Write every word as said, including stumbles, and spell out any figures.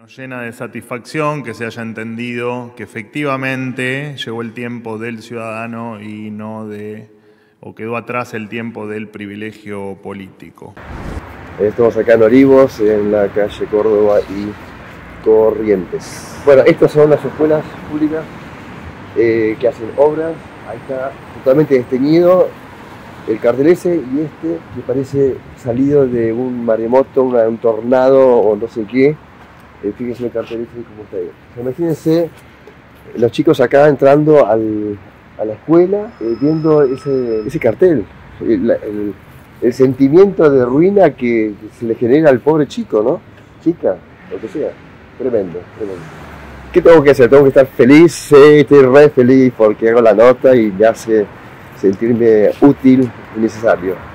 Nos llena de satisfacción que se haya entendido que efectivamente llegó el tiempo del ciudadano y no de, o quedó atrás el tiempo del privilegio político. Estamos acá en Olivos, en la calle Córdoba y Corrientes. Bueno, estas son las escuelas públicas eh, que hacen obras. Ahí está totalmente desteñido el cartel ese, y este que parece salido de un maremoto, una, un tornado o no sé qué. Eh, fíjense el cartel ese como está ahí. O sea, imagínense los chicos acá entrando al, a la escuela, eh, viendo ese, ese cartel. El, el, el sentimiento de ruina que, que se le genera al pobre chico, ¿no? Chica, lo que sea. Tremendo, tremendo. ¿Qué tengo que hacer? Tengo que estar feliz. Sí, estoy re feliz porque hago la nota y me hace sentirme útil y necesario.